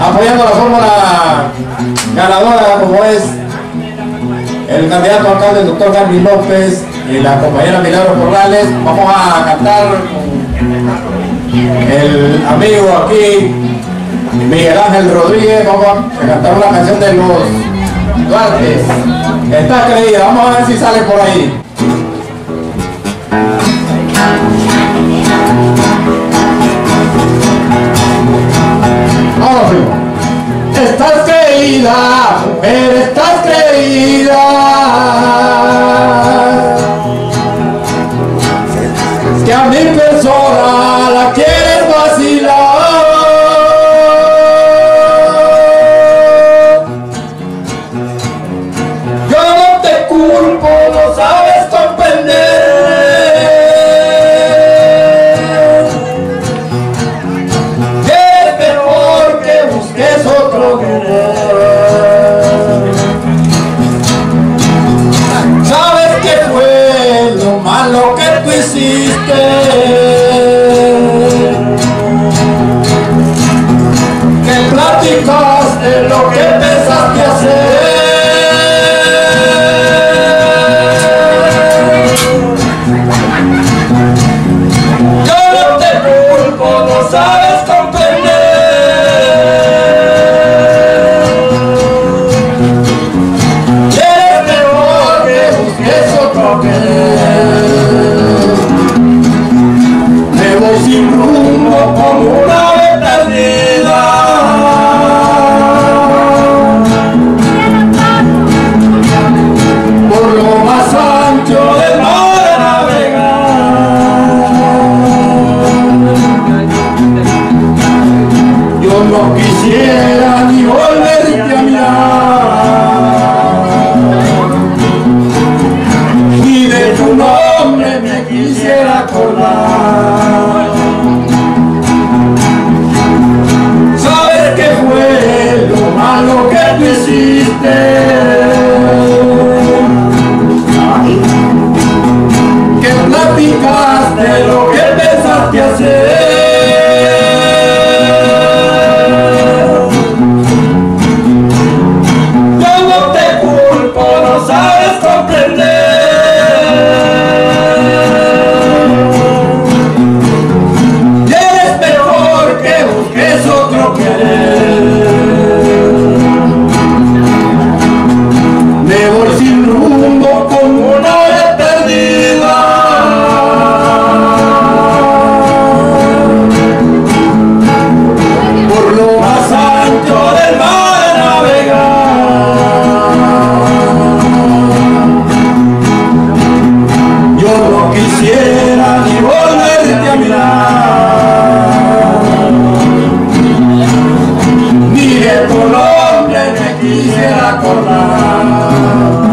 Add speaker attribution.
Speaker 1: apoyando la fórmula ganadora como es el candidato alcalde, el doctor Carmen López, y la compañera Milagro Corrales. Vamos a cantar con el amigo aquí, Miguel Ángel Rodríguez. Vamos a cantar una canción de los Duartes. Está creída, vamos a ver si sale por ahí. Vamos, primo. Estás creída, mujer, estás creída. Es que a mi persona la quieres vacilar. Yo no te culpo, no sabes comprender. Es mejor que busques otro querer. ¿Sabes qué fue lo malo que tú hiciste? Que platicaste lo que pensaste hacer. Yo no te culpo, no sabes comprender. Es mejor que busques otro querer. Me voy sin rumbo como una ave perdida. Por lo más ancho del mar a navegar. Yo no quisiera ni volverte a mirar, ni de tu nombre me quisiera acordar. ¿Sabes qué fue lo malo que tú hiciste? Que platicaste lo que pensaste hacer. Yo no te culpo, no sabes comprender. Y eres mejor que busques otro querer. Me voy sin rumbo como una ave perdida. Por lo más ancho del mar a navegar. Yo no quisiera ni volverte a mirar, ni de tu nombre me quisiera acordar.